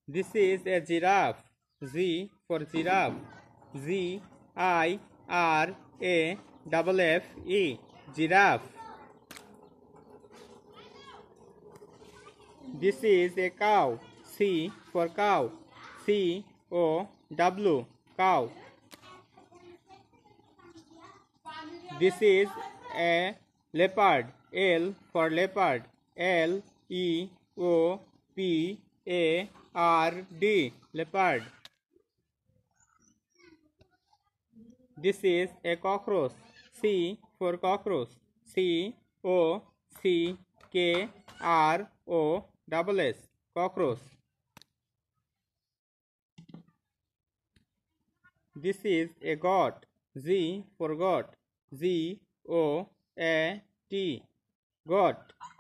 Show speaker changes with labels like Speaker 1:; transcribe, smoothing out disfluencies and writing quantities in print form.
Speaker 1: This is a giraffe. G for giraffe. Giraffe. Giraffe. This is a cow. C for cow. Cow. Cow. This is a leopard. L for leopard. Leopard. Leopard. This is a cockroach. C for cockroach. Cockroach. Cockroach. This is a goat. G for goat. Goat. Goat.